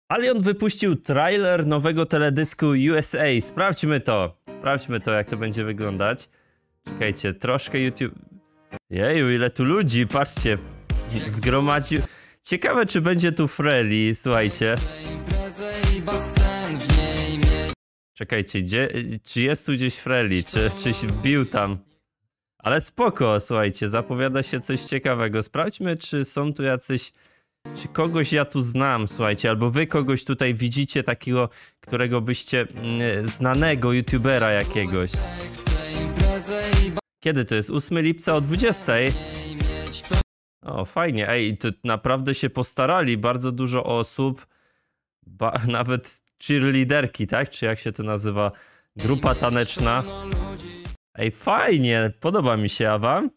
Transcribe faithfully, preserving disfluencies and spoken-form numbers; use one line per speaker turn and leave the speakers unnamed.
Allion wypuścił trailer nowego teledysku U S A. Sprawdźmy to. Sprawdźmy to, jak to będzie wyglądać. Czekajcie, troszkę YouTube... Jeju, ile tu ludzi, patrzcie. Zgromadził... Ciekawe, czy będzie tu Freli, słuchajcie. Czekajcie, gdzie... czy jest tu gdzieś Freli, czy czyś bił tam. Ale spoko, słuchajcie, zapowiada się coś ciekawego. Sprawdźmy, czy są tu jacyś... Czy kogoś ja tu znam, słuchajcie, albo wy kogoś tutaj widzicie takiego, którego byście... Mm, znanego youtubera jakiegoś. Kiedy to jest? ósmego lipca o dwudziestej? O, fajnie. Ej, to naprawdę się postarali. Bardzo dużo osób. Ba nawet cheerleaderki, tak? Czy jak się to nazywa? Grupa taneczna. Ej, fajnie. Podoba mi się, a wam?